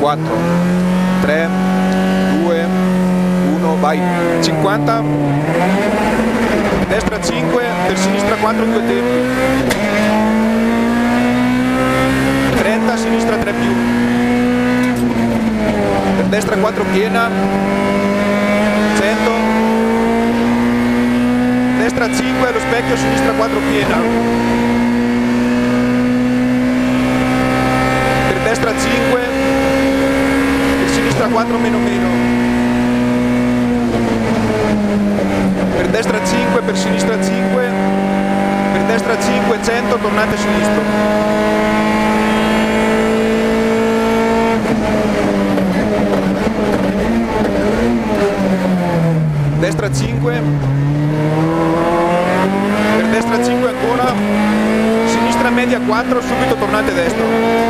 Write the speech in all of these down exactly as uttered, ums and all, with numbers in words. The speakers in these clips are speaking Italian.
quattro, tre, due, uno, vai, cinquanta, destra cinque, per sinistra quattro, due tempi, trenta, sinistra tre più, per destra quattro piena, cento, destra cinque, allo specchio, sinistra quattro piena, per destra cinque, per sinistra quattro meno meno, per destra cinque, per sinistra cinque, per destra cinque, cento, tornate a sinistro. Destra cinque, per destra cinque ancora, sinistra media quattro, subito tornate a destra.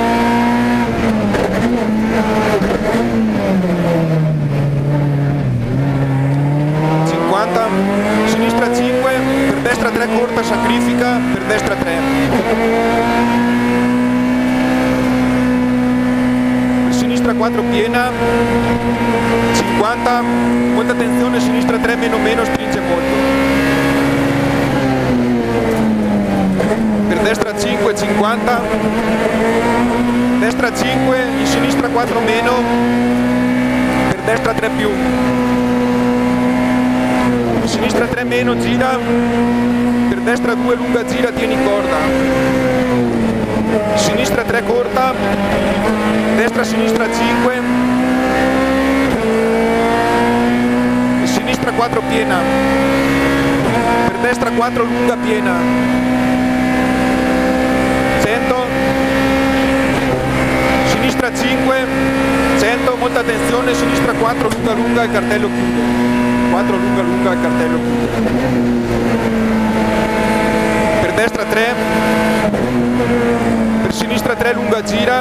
cinquanta, sinistra cinque, per destra tre corta, sacrifica, per destra tre. Per sinistra quattro piena, cinquanta, molta attenzione, sinistra tre meno meno, stringe molto. Per destra cinque, cinquanta, destra cinque, in sinistra quattro meno, per destra tre più. Sinistra tre meno, gira, per destra due lunga, gira, tieni corda, sinistra tre corta, destra sinistra cinque, sinistra quattro piena, per destra quattro lunga piena, cento, sinistra cinque, cento, molta attenzione, sinistra quattro lunga lunga, il cartello chiude. quattro lunga lunga, il cartello chiude. Per destra tre, per sinistra tre lunga gira,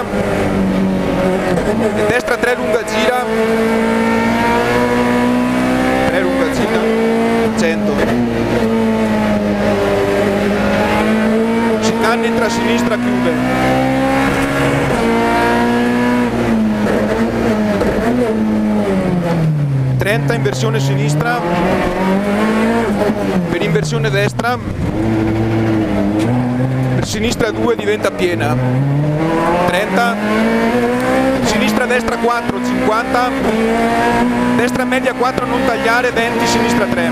e destra tre lunga gira, tre lunga gira, cento. Chicane entra a sinistra, chiude. trenta, inversione sinistra, per inversione destra, per sinistra due diventa piena, trenta, sinistra destra quattro, cinquanta, destra media quattro, non tagliare, venti, sinistra tre,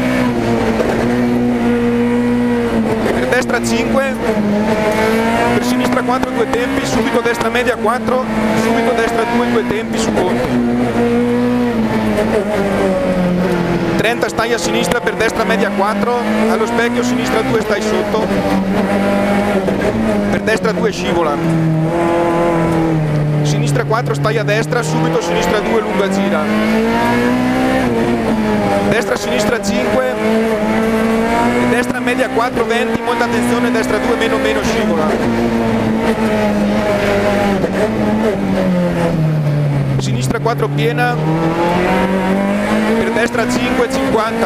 per destra cinque, per sinistra quattro, due tempi, subito destra media quattro, subito destra due, due tempi su conto. trenta, stai a sinistra, per destra media quattro, allo specchio sinistra due, stai sotto, per destra due, scivola, sinistra quattro, stai a destra, subito sinistra due, lunga gira, destra sinistra cinque, e destra media quattro, venti, molta attenzione, destra due meno meno, scivola, sinistra quattro piena, per destra cinque, cinquanta,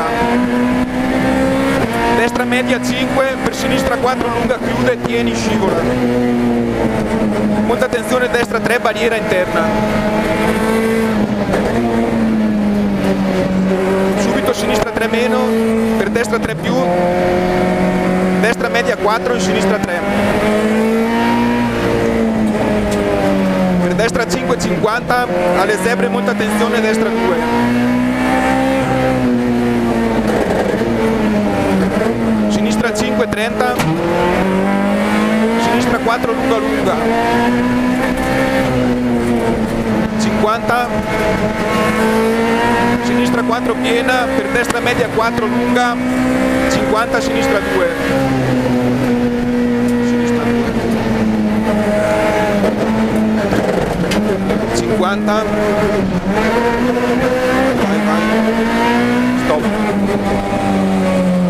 destra media cinque, per sinistra quattro lunga, chiude, tieni, scivola, molta attenzione, destra tre, barriera interna, subito sinistra tre meno, per destra tre più, destra media quattro, in sinistra tre, destra cinque, cinquanta, alle zebre molta attenzione, destra due, sinistra cinque, trenta, sinistra quattro, lunga lunga, cinquanta, sinistra quattro piena, per destra media quattro lunga, cinquanta, sinistra due, sinistra due, cinquanta, vai vai, stop.